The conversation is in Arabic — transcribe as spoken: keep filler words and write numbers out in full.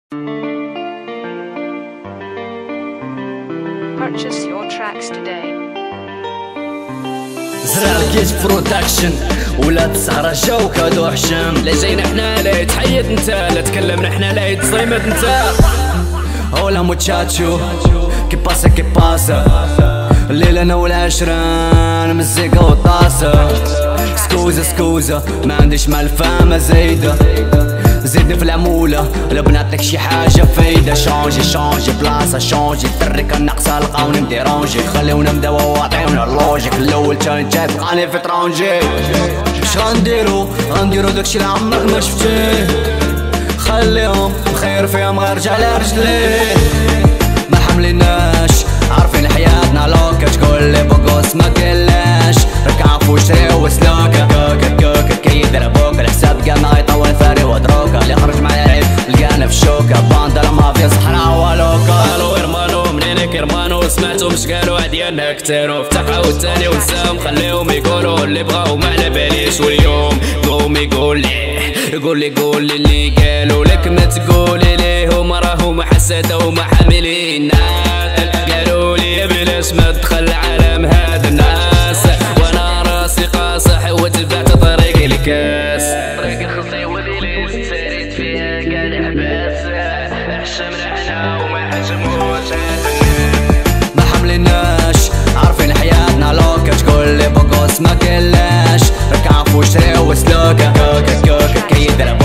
Purchase your tracks today. زراكيت برودكشن ولاد السهرة جاو كادو حشام. لا جاينا حنا لا يتحيد نتا، لا تكلمنا حنا لا يتصيمد نتا. هولا موتشاتشو كي باسا كي باسا الليلة انا والعشران مزيكا والطاسة. سكوزا سكوزا ما عنديش مع الفامة زايدة، زيدني في العمولة لو بنعطيك شي حاجة فايدة. شونجي شونجي بلاصة شونجي الدري ناقصة لقاوني مديرونجي. خليونا نبداو وعطيونا اللوجيك الأول تاني جاي تلقاني في طرونجي. اش غنديرو غنديرو داكشي اللي عمرك ما شفتيه، خليهم خير فيهم غير رجع على رجليه. ما حمليناش عارفين حياتنا لوكا، تقول لي بوكوس ما كلاش راك عارفو شريو وسلوكا. كوكا كوكا كي يضربوك الحساب كاع يطول فاري ودروكا. اللي خرج مع العيب لقانا في الشوكة باندا المافيا صحراء ولوكا. الو ارمانو منينك ارمانو سمعتو مش قالو عديالنا كتانو. فتحاو التاني ونساهم خليهم يقولو اللي بغاو ما على باليش. واليوم قوم يقول لي يقول لي قول لي اللي قالوا لك ما تقولي ليهم راهم حسدوا ما حاملين. قالوا لي بلاش ما تدخل عالم هاد الناس، وانا راسي قاصح وتبعت طريق الكاس. طريق الخصي وليلي ساريت فيها قاعد احباس، حشمنا حنا وما حجموش ما حملناش عارفين حياتنا لوكا. تقول لي بوكوس ما كلاش راك عارفو شريو وسلوكا. كوكا كوكا كي يضرب